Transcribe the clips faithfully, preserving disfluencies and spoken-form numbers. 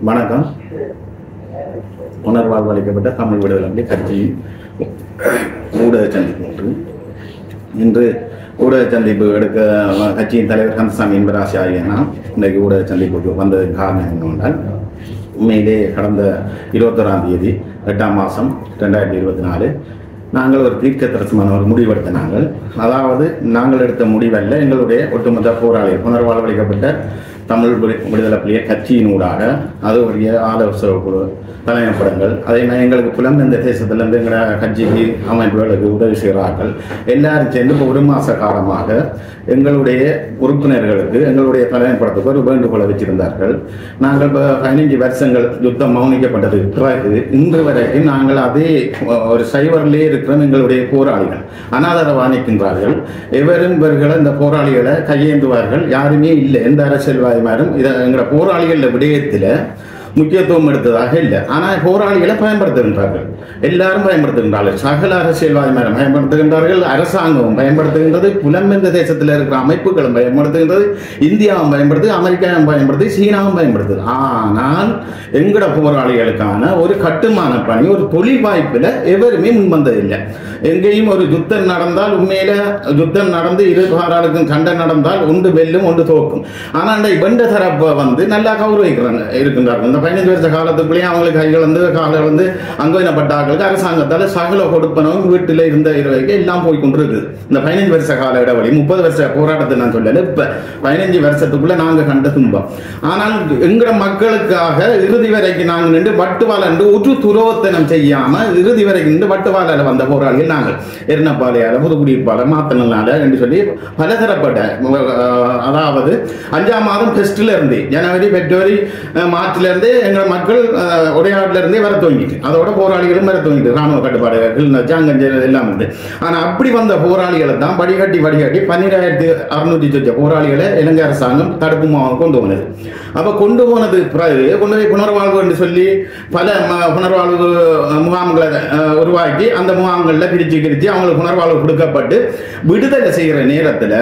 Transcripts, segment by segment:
வணக்கம். உணர்வால் அளிக்கப்பட்ட தமிழ் விடுதலை கட்சியின் ஊடக சந்திப்பு ஒன்று. இன்று ஊடக சந்திப்பு எடுக்க கட்சியின் தலைவர் கந்தசாமி என்பராசி ஆகியனா இன்றைக்கு ஊடக சந்திப்புக்கு வந்ததுக்கு காரணம் என்னவென்றால், உண்மையிலே கடந்த இருபத்தொராம் தேதி எட்டாம் மாதம் ரெண்டாயிரத்தி இருபத்தி நாலு நாங்கள் ஒரு தீர்க்க தரிசனமான ஒரு முடிவெடுத்த நாங்கள் அதாவது நாங்கள் எடுத்த முடிவல்ல, எங்களுடைய ஒட்டுமொத்த போராளி புனர்வாழ்வளிக்கப்பட்ட தமிழ் விடுதலை புலிகள் கட்சியினூடாக அது ஒரு ஆலோசனை குழு தலைமைப்படங்கள் அதை எங்களுக்கு புலம்பெயர்ந்த தேசத்திலிருந்து எங்களோட கட்சிக்கு அமைப்புகளுக்கு உதவி செய்கிறார்கள் எல்லாரும் சேர்ந்து இப்போ ஒரு மாத காலமாக எங்களுடைய உறுப்பினர்களுக்கு எங்களுடைய தலைமைப்படத்துக்கு ஒரு வேண்டுகோளை வச்சிருந்தார்கள். நாங்கள் இப்போ பதினைஞ்சு வருஷங்கள் யுத்தம் மௌனிக்கப்பட்டது பிறகு இன்று வரைக்கும் நாங்கள் அதே ஒரு சைவரிலே இருக்கிற எங்களுடைய போராளிகள் அனாதரவாக நிற்கின்றார்கள். எவரும் இவர்களை இந்த போராளிகளை கையேந்துவார்கள் யாருமே இல்லை. எந்த அரசியல்வாதிமாரும் இதை எங்களோட போராளிகள் விடயத்தில் முக்கியத்துவம் எடுத்ததாக இல்லை. ஆனால் போராளிகளை பயன்படுத்துகின்றார்கள், எல்லாரும் பயன்படுத்துகின்றார்கள். சகல அரசியல்வாதிமாரும் பயன்படுத்துகின்றார்கள், அரசாங்கமும் பயன்படுத்துகின்றது, புலம்பெயர்ந்த தேசத்தில் இருக்கிற அமைப்புகளும் பயன்படுத்துகின்றது, இந்தியாவும் பயன்படுத்து, அமெரிக்காவும் பயன்படுத்தி, சீனாவும் பயன்படுத்துது. ஆனால் எங்கட போராளிகளுக்கான ஒரு கட்டுமான பணி ஒரு தொழில் வாய்ப்பில் எவருமே முன்வந்ததில்லை. எங்கேயும் ஒரு யுத்தம் நடந்தால் உண்மையில யுத்தம் நடந்து இரு போராளுக்கும் சண்டை நடந்தால் ஒன்று வெல்லும் ஒன்று தோக்கும். ஆனால் அந்த வெண்ட தரப்பை வந்து நல்லா கௌரவிக்கிறாங்க இருக்கின்றார்கள். இந்த பதினைஞ்சு வருஷ காலத்துக்குள்ளேயே அவங்களுக்கு கைகள் வந்து காலை வந்து அங்கோயினப்பட்டாக்களுக்கு அரசாங்கத்தால் சகல கொடுப்பனவும் வீட்டில் இருந்த இருவைக்கு எல்லாம் போய் கொண்டிருக்குது. இந்த பதினைஞ்சு வருஷ கால இடைவெளி முப்பது வருஷ போராட்டத்தை நான் சொல்லல, இப்ப பதினைஞ்சு வருஷத்துக்குள்ள நாங்க கண்ட துன்பம். ஆனால் எங்கட மக்களுக்காக இறுதி வரைக்கும் நாங்கள் நின்று வட்டுவாள என்று ஒரு துரோகத்தனம் செய்யாம இறுதி வரைக்கும் நின்று வட்டுவாள வந்த போராளிகள் நாங்கள் எர்ணப்பாளையால புதுக்குடியிருப்பாள மாத்தனால என்று சொல்லி பலதரப்பட்ட அதாவது அஞ்சாம் மாதம் பெஸ்ட்ல இருந்து ஜனவரி பிப்ரவரி மார்ச்ல இருந்து எங்கள் மக்கள் உடையாடுல இருந்தே வர துவங்கிட்டு அதோட போராளிகளும் வர துவங்கிட்டு ராணுவ கட்டுப்பாடுகள் சாங்கஞ்சல் எல்லாம் இருந்து. ஆனா அப்படி வந்த போராளிகளை தான் வடிகட்டி வடிகட்டி பன்னிரெண்டாயிரத்தி அறுநூற்றி சொச்ச போராளிகளை இலங்கை அரசாங்கம் தடுப்பு முகாம் கொண்டு போனது. அப்ப கொண்டு போனது பிறகு கொண்டு போய் புனர்வாழ்வு என்று சொல்லி பல புனர்வாழ்வு முகாம்களை உருவாக்கி அந்த முகாம்களில் பிரிச்சு பிரிச்சு அவங்களுக்கு புனர்வாழ்வு கொடுக்கப்பட்டு விடுதலை செய்கிற நேரத்தில்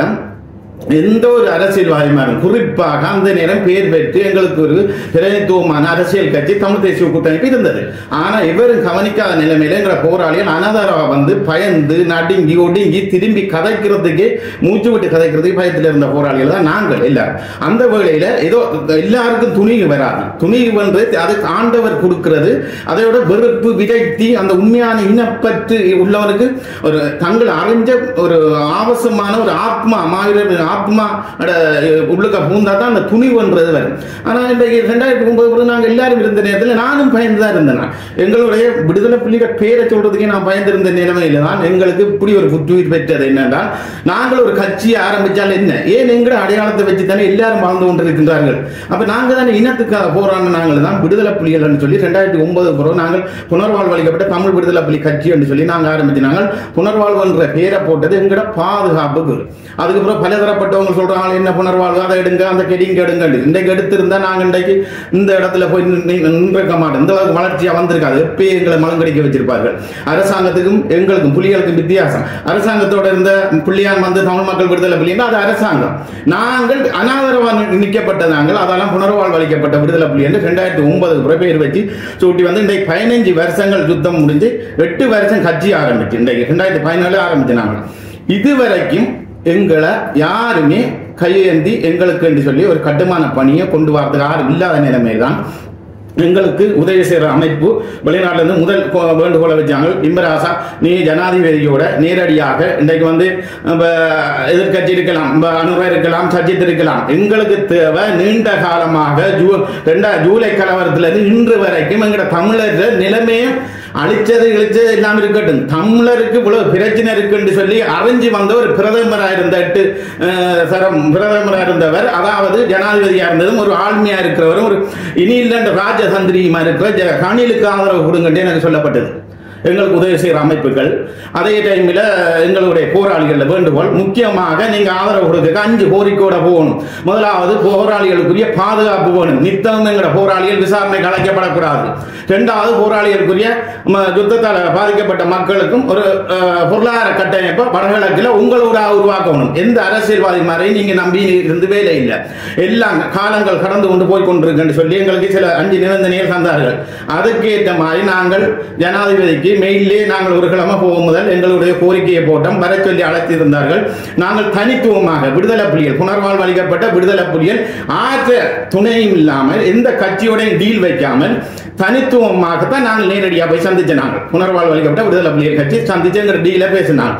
எந்த ஒரு அரசியல்வாதிமாரும் குறிப்பாக அந்த நேரம் பேர் பெற்று எங்களுக்கு ஒரு பிரதித்துவமான அரசியல் கட்சி தமிழ் தேசிய கூட்டமைப்பு இருந்தது. ஆனால் இவரும் கவனிக்காத நிலைமையில என்ற போராளிகள் அனாதாரா வந்து பயந்து நடுங்கி ஒடுங்கி திரும்பி கதைக்கிறதுக்கு மூச்சு விட்டு கதைக்கிறதுக்கு பயத்தில் இருந்த போராளிகள் தான் நாங்கள் எல்லாரும். அந்த வேளையில ஏதோ எல்லாருக்கும் துணிவு வராது. துணிவு வந்து அதுக்கு ஆண்டவர் கொடுக்கிறது. அதையோட வெறுப்பு விரக்தி அந்த உண்மையான இனப்பற்று உள்ளவருக்கு ஒரு தங்கள் அறிஞ்ச ஒரு ஆவசமான ஒரு ஆத்மா மாவீரர் ஆத்மா உள்ளுக்க பூந்தா தான் அந்த துணிவுன்றது வரும். ஆனால் இன்றைக்கு ரெண்டாயிரத்தி ஒன்பது நாங்கள் எல்லாரும் இருந்த நேரத்தில் நானும் பயந்துதான் இருந்தேன். எங்களுடைய விடுதலை புலிகள் பேரை சொல்றதுக்கே நான் பயந்திருந்த நிலைமையில தான் எங்களுக்கு இப்படி ஒரு புத்துயிர் பெற்றது. என்னென்றால் நாங்கள் ஒரு கட்சியை ஆரம்பித்தால் என்ன, ஏன் எங்களை அடையாளத்தை வச்சு தானே எல்லாரும் வாழ்ந்து கொண்டிருக்கின்றார்கள். அப்ப நாங்கள் தானே இனத்துக்காக போராடின நாங்கள் தான் விடுதலை புலிகள் சொல்லி ரெண்டாயிரத்தி ஒன்பது பிறகு நாங்கள் புனர்வாழ்வு அளிக்கப்பட்ட தமிழ் விடுதலை புலி கட்சி என்று சொல்லி நாங்கள் ஆரம்பிச்சு நாங்கள் புனர்வாழ்வு என்ற பேரை போட்டது எங்களோட பாதுகாப்புக்கு. அதுக்கப்புறம் பலதரப்பட்டவங்க சொல்றாங்க என்ன புனர்வாழ்வு அதை எடுங்க அந்த கெடிங்க எடுங்க. இன்றைக்கு எடுத்திருந்தா நாங்கள் இன்றைக்கு இந்த இடத்துல போய் நின்றுக்க மாட்டோம். இந்த அளவுக்கு வளர்ச்சியா வந்திருக்காது. எப்பயே எங்களை மலங்கடிக்க வச்சிருப்பார்கள். அரசாங்கத்துக்கும் எங்களுக்கும் புலிகளுக்கும் வித்தியாசம். அரசாங்கத்தோட இருந்த புள்ளியான் வந்து தமிழ் மக்கள் விடுதலை புலின்னா அது அரசாங்கம். நாங்கள் அனாதரவாக நிற்கப்பட்ட நாங்கள் அதெல்லாம் புனர்வாழ்வு அளிக்கப்பட்ட விடுதலை புலி என்று ரெண்டாயிரத்தி ஒன்பது பேர் வச்சு சூட்டி வந்து இன்றைக்கு பதினைஞ்சு வருஷங்கள் யுத்தம் முடிஞ்சு எட்டு வருஷம் கட்சி ஆரம்பிச்சு இன்றைக்கு ரெண்டாயிரத்தி பதினாலு ஆரம்பிச்சு நாங்கள் இதுவரைக்கும் எங்களை யாருமே கையேந்தி எங்களுக்கு என்று சொல்லி ஒரு கட்டுமான பணியை கொண்டு வரதுக்கு யாரும் இல்லாத நிலைமையில் தான் எங்களுக்கு உதவி செய்கிற அமைப்பு வெளிநாட்டிலிருந்து முதல் வேண்டுகோளை வச்சாங்க. இம்பராசா நீ ஜனாதிபதியோட நேரடியாக இன்றைக்கு வந்து எதிர்கட்சி இருக்கலாம், அனுரா இருக்கலாம், சஜித் இருக்கலாம், எங்களுக்கு தேவை நீண்ட காலமாக ஜூ ரெண்டா ஜூலை கலவரத்திலிருந்து இன்று வரைக்கும் எங்களோட தமிழர் நிலைமையை அழிச்சது இழிச்சது எல்லாம் இருக்கட்டும், தமிழருக்கு இவ்வளவு பிரச்சனை இருக்குன்னு சொல்லி அறிஞ்சு வந்த ஒரு பிரதமராக இருந்த எட்டு சரம் பிரதமராக இருந்தவர், அதாவது ஜனாதிபதியாக இருந்ததும் ஒரு ஆளுமையா இருக்கிறவரும் ஒரு இனி இல்லைன்ற ராஜதந்திரியுமா இருக்கிற கணிலுக்கு ஆதரவு கொடுங்கன்னு எனக்கு சொல்லப்பட்டது. எங்களுக்கு உதவி செய்கிற அமைப்புகள். அதே டைமில் எங்களுடைய போராளிகள் வேண்டுகோள், முக்கியமாக நீங்கள் ஆதரவு கொடுக்க அஞ்சு கோரிக்கையோட போகணும். முதலாவது, போராளிகளுக்குரிய பாதுகாப்பு வேணும். நித்தம் எங்களோட போராளிகள் விசாரணைக்கு அழைக்கப்படக்கூடாது. ரெண்டாவது, போராளிகளுக்குரிய யுத்தத்தால் பாதிக்கப்பட்ட மக்களுக்கும் ஒரு பொருளாதார கட்டமைப்பை வடகிழக்கில் உங்களோட உருவாக்கணும். எந்த அரசியல்வாதி மாதிரி நீங்க நம்பி இருந்து வேலை இல்லை. எல்லாம் காலங்கள் கடந்து கொண்டு போய் கொண்டிருக்குன்னு சொல்லி எங்களுக்கு சில அஞ்சு நிபந்தனைகள் தந்தார்கள். அதுக்கேற்ற மாதிரி நாங்கள் ஜனாதிபதிக்கு மெயிலே நாங்கள் ஒரு கிழமை போகும் முதல் எங்களுடைய கோரிக்கையை போட்டோம். வர சொல்லி அழைத்திருந்தார்கள். நாங்கள் தனித்துவமாக விடுதலை புலிகள், புனர்வாழ்வு அளிக்கப்பட்ட விடுதலை புலிகள் ஆற்ற துணையும் இல்லாமல் எந்த கட்சியோடையும் டீல் வைக்காமல் தனித்துவமாகத்தான் நாங்கள் நேரடியாக போய் சந்திச்ச நாங்கள் புனர்வாழ்வு அளிக்கப்பட்ட விடுதலை புலிகள் கட்சி சந்திச்சுங்கிற டீல பேசினாங்க.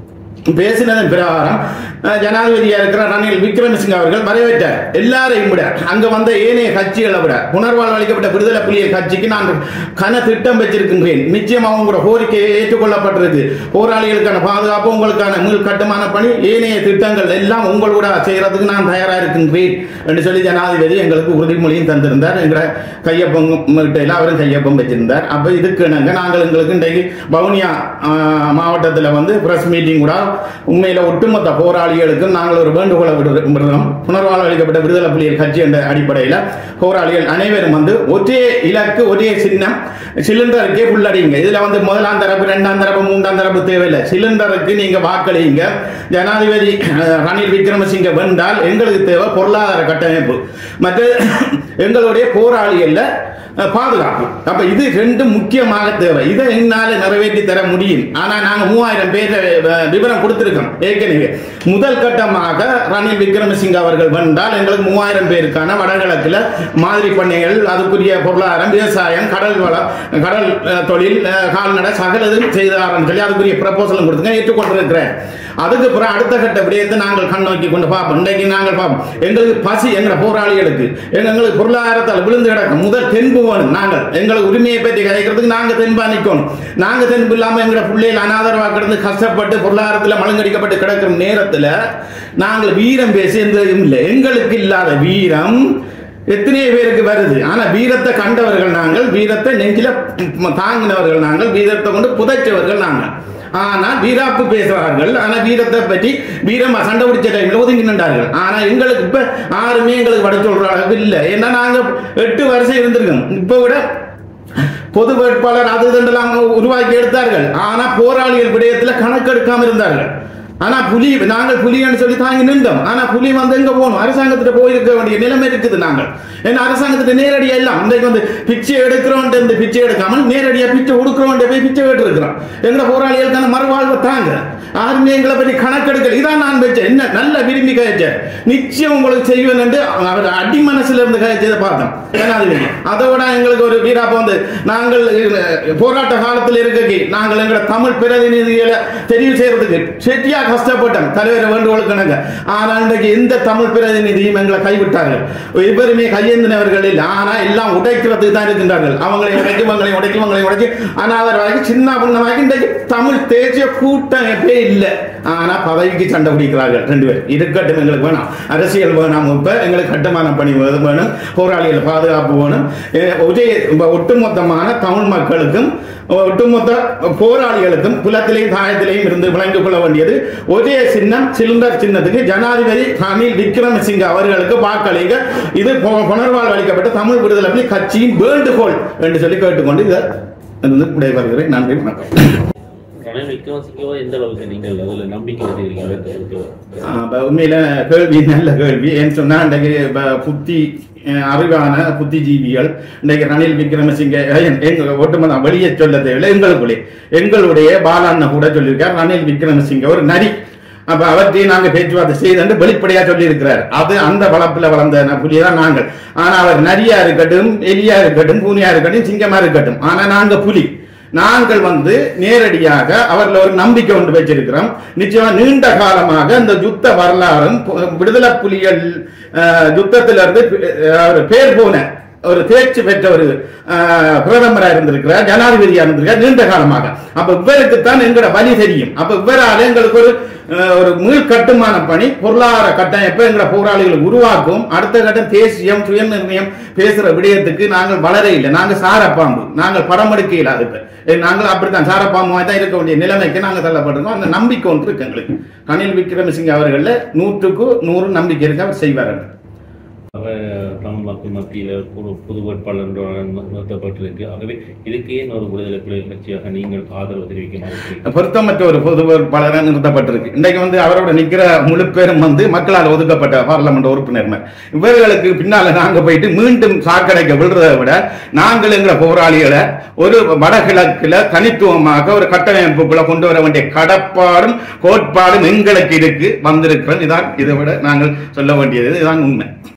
பேசினதன் பிரகாரம் ஜனாதிபதியா இருக்கிற ரணில் விக்ரமசிங்க அவர்கள் வரவேற்றார். எல்லாரையும் விட அங்க வந்த ஏனைய கட்சிகளை விட புனர்வாழ்வு அளிக்கப்பட்ட விடுதலை புலிகள் கட்சிக்கு நான் கன திட்டம் வச்சிருக்கின்றேன். நிச்சயமாக உங்களோட கோரிக்கையை ஏற்றுக்கொள்ளப்பட்டிருக்கு. போராளிகளுக்கான பாதுகாப்பு, உங்களுக்கான மீள் கட்டுமான பணி, ஏனைய திட்டங்கள் எல்லாம் உங்களோட செய்யறதுக்கு நான் தயாரா இருக்கின்றேன் என்று சொல்லி ஜனாதிபதி எங்களுக்கு உறுதிமொழியும் தந்திருந்தார். எங்களை கையொப்பம் அவரும் கையொப்பம் வச்சிருந்தார். அப்ப இதுக்கு நாங்கள் எங்களுக்கு இன்றைக்கு வவுனியா மாவட்டத்தில் வந்து பிரஸ் மீட்டிங் கூட உண்மையில ஒட்டுமொத்த போராளிகளுக்கும் நாங்கள் ஒரு வேண்டுகோளை விடுறோம். புனர்வாழ்வு அளிக்கப்பட்ட விடுதலை புலிகள் கட்சி என்ற அடிப்படையில் போராளிகள் அனைவரும் வந்து ஒரே இலக்கு, ஒரே சின்னம், சிலிண்டருக்கே உள்ளடிங்க. இதுல வந்து முதலாம் தரப்பு, இரண்டாம் தரப்பு, மூன்றாம் தரப்பு தேவையில்லை. சிலிண்டருக்கு நீங்க வாக்களிங்க. ஜனாதிபதி ரணில் விக்ரமசிங்க வென்றால் எங்களுக்கு தேவை பொருளாதார கட்டமைப்பு, மற்ற எங்களுடைய போராளிகள்ல பாதுகாப்பு. அப்ப இது ரெண்டு முக்கியமாக தேவை. இதை என்னால நிறைவேற்றி தர முடியும். ஆனா நாங்க மூவாயிரம் பேர் விவரம் கொடுத்திருக்கோம் ஏற்கனவே. முதல் கட்டமாக ரணில் விக்ரமசிங்க அவர்கள் வந்தால் எங்களுக்கு மூவாயிரம் பேருக்கான வடகிழக்குல மாதிரி பண்ணைகள், அதுக்குரிய பொருளாதாரம், விவசாயம், கடல் வளம், கடல் தொழில், கால்நடை சகலதும் செய்தாரன்னு சொல்லி அதுக்குரிய ப்ரப்போசலும் கொடுத்துங்க, ஏற்றுக்கொண்டிருக்கிறேன். அதுக்கு பிறகு அடுத்த கட்ட விடயத்தை நாங்கள் கண் நோக்கி கொண்டு பார்ப்போம். இன்றைக்கு நாங்கள் பார்ப்போம். எங்களுக்கு பசி, எங்களை போராளிகளுக்கு எங்களுக்கு பொருளாதாரத்தால் விழுந்து கிடக்கும். முதல் தென்பு வேணும். நாங்கள் எங்களுக்கு உரிமையை பற்றி கதைக்கிறதுக்கு நாங்கள் தென்பா நிற்கணும். நாங்கள் தென்பு இல்லாமல் எங்களை பிள்ளைகள் அனாதரவாக கிடந்து கஷ்டப்பட்டு பொருளாதாரத்தில் மழுங்கடிக்கப்பட்டு கிடக்கிற நேரத்தில் நாங்கள் வீரம் பேசி எந்த இல்லை. எங்களுக்கு இல்லாத வீரம் எத்தனையோ பேருக்கு வருது. ஆனா வீரத்தை கண்டவர்கள் நாங்கள், வீரத்தை நெஞ்சில தாங்கினவர்கள் நாங்கள், வீரத்தை கொண்டு புதைச்சவர்கள் நாங்கள். ஆனால் வீராப்பு பேசுறார்கள். ஆனா வீரத்தை பற்றி வீரம் சண்டை பிடிச்ச டைம்ல ஒதுங்கி நின்றார்கள். ஆனா எங்களுக்கு இப்ப யாருமே எங்களுக்கு வட சொல்ற அளவுக்கு இல்லை. ஏன்னா நாங்க எட்டு வருஷம் இருந்திருக்கோம். இப்ப விட பொது வேட்பாளர் அது இதெல்லாம் உருவாக்கி எடுத்தார்கள். ஆனா போராளிகள் விடயத்தில் கணக்கெடுக்காம இருந்தார்கள். ஆனா புலி, நாங்கள் புலின்னு சொல்லி தாங்கி நின்றோம். ஆனா புலி வந்து எங்க போகணும்? அரசாங்கத்திட்ட போயிருக்க வேண்டிய நிலைமை இருக்குது. நாங்கள் ஏன்னா அரசாங்கத்திட்ட நேரடியா எல்லாம் இன்றைக்கு வந்து பிச்சை எடுக்கிறோம், பிச்சை எடுக்காமல் நேரடியா பிச்சை கொடுக்கிறோம், போய் பிச்சை கேட்டு இருக்கிறோம். எங்களை போராளிகளுக்கான மறுவாழ்வு தாங்க. யாருமே எங்களை பற்றி கணக்கெடுக்கல. இதான் நான் வச்சேன். என்ன நல்ல விரும்பி கழிச்சேன். நிச்சயம் உங்களுக்கு செய்வேன் என்று அவர் அடி மனசுல இருந்து கழிச்சதை பார்த்தோம். ஜனாதிபதி அதோட எங்களுக்கு ஒரு வீராப்ப வந்து நாங்கள் போராட்ட காலத்தில் இருக்க நாங்கள் எங்களை தமிழ் பிரதிநிதிகளை தெரிவு செய்யறதுக்கு செட்டியா கஷ்டப்பட்டோம். தலைவர் வேண்டுகோளுக்கு நாங்க. ஆனா இன்றைக்கு எந்த தமிழ் பிரதிநிதியும் எங்களை கைவிட்டார்கள். இவருமே கையேந்தினவர்கள் இல்லை. ஆனா எல்லாம் உடைக்கிறதுக்கு தான் இருக்கின்றார்கள். அவங்களை உடைக்கும், அவங்களை உடைக்கும், அவங்களை உடைச்சு அனாதரவாகி சின்ன புண்ணமாகி இன்றைக்கு தமிழ் தேசிய கூட்டமைப்பே இல்லை. ஆனா பதவிக்கு சண்டை பிடிக்கிறார்கள் ரெண்டு பேர். இருக்கட்டும், எங்களுக்கு வேணாம் அரசியல் வேணாம். இப்ப எங்களுக்கு கட்டுமான பணி வேணும், போராளிகள் பாதுகாப்பு வேணும். ஒரே ஒட்டுமொத்தமான தமிழ் மக்களுக்கும் ஒட்டுமொத்த போராளிகளுக்கும் குலத்திலையும் தாயத்திலையும் இருந்து விளங்கிக் கொள்ள வேண்டியது ஒரே சின்னம், சிலிண்டர் சின்னத்துக்கு ஜனாதிபதி ரணில் விக்ரமசிங்க அவர்களுக்கு வாக்களிக்க. இது புனர்வாழ்வு அளிக்கப்பட்ட தமிழ் விடுதலை புலி கட்சியின் வேண்டுகோள் என்று சொல்லி கேட்டுக்கொண்டு இதை விடைபெறுகிறேன். நன்றி, வணக்கம். உண்மையில கேள்வி நல்ல கேள்வி. ஏன்னு சொன்னா இன்றைக்கு புத்தி அறிவான புத்திஜீவிகள் இன்றைக்கு ரணில் விக்ரமசிங்க எங்க ஒட்டுமொத்த வெளியே சொல்ல தேவையில்லை. எங்களுக்குள்ளே எங்களுடைய பாலாண்ண கூட சொல்லியிருக்கார் ரணில் விக்ரமசிங்க ஒரு நரி. அப்ப அவற்றையும் நாங்க பேச்சுவார்த்தை செய்து வெளிப்படையா சொல்லி இருக்கிறார். அது அந்த வளர்ப்புல வளர்ந்த புலிதான் நாங்கள். ஆனா அவர் நரியா இருக்கட்டும், எலியா இருக்கட்டும், பூனியா இருக்கட்டும், சிங்கமா இருக்கட்டும், ஆனா நாங்க புலி. நாங்கள் வந்து நேரடியாக அவர்கள் ஒரு நம்பிக்கை ஒன்று வச்சிருக்கிறோம். நிச்சயமா நீண்ட காலமாக இந்த யுத்த வரலாறும் விடுதலை புலிகள் யுத்தத்திலிருந்து பேர் போன ஒரு தேர்ச்சி பெற்ற ஒரு பிரதமராக இருந்திருக்கிறார், ஜனாதிபதியாக இருந்திருக்கிறார் நீண்ட காலமாக. அப்ப இவருக்குத்தான் எங்களோட வழி தெரியும். அப்ப இவரால் எங்களுக்கு ஒரு ஒரு மீள் கட்டுமான பணி பொருளாதார கட்டமைப்பை எங்களை போராளிகள் உருவாக்கும். அடுத்த கட்டம் தேசியம் சுய நிர்ணயம் பேசுற விடயத்துக்கு நாங்கள் வளர இல்லை. நாங்கள் சாரப்பாம்பு, நாங்கள் படம் எடுக்க இல்லாத நாங்கள் அப்படித்தான் சாரப்பாம்பு தான் இருக்க வேண்டிய நிலைமைக்கு நாங்கள் தள்ளப்பட்டிருக்கோம். அந்த நம்பிக்கை ஒன்று இருக்கு எங்களுக்கு. ரணில் விக்ரமசிங்க அவர்கள் நூற்றுக்கு நூறு நம்பிக்கை இருக்கு, அவர் செய்வார்கள். தமிழ் மக்கள் மத்தியில் ஒரு பொது வேட்பாளர் நிறுத்தப்பட்டிருக்கு. ஆகவே இதுக்கு ஏன் ஒரு விடுதலை புலிகள் கட்சியாக நீங்கள் ஆதரவு தெரிவிக்க பொருத்தமற்ற ஒரு பொது வேட்பாளராக நிறுத்தப்பட்டிருக்கு. இன்றைக்கு வந்து அவரோட நிற்கிற முழு பேரும் வந்து மக்களால் ஒதுக்கப்பட்ட பார்லமெண்ட் உறுப்பினர். இவர்களுக்கு பின்னால நாங்க போயிட்டு மீண்டும் சாக்கடைக்க விடுறதை விட நாங்கள் எங்களை போராளிகளை ஒரு வடகிழக்குல தனித்துவமாக ஒரு கட்டமைப்புக்குள்ள கொண்டு வர வேண்டிய கடப்பாடும் கோட்பாடும் எங்களுக்கு இருக்கு வந்திருக்கிறோம். இதான் இதை விட நாங்கள் சொல்ல வேண்டியது இதுதான் உண்மை.